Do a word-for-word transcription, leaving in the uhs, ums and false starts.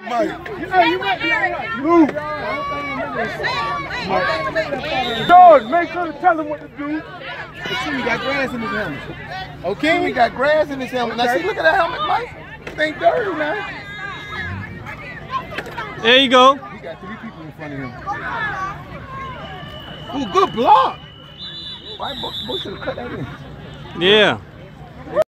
Hey, you might be Move. George, make sure to tell him what to do. See, we got grass in his helmet. Okay, we got grass in his helmet. Now see, look at that helmet, Mike. It ain't dirty now. There you go. He got three people in front of him. Ooh, good block. Why Bush should have cut that in? Yeah.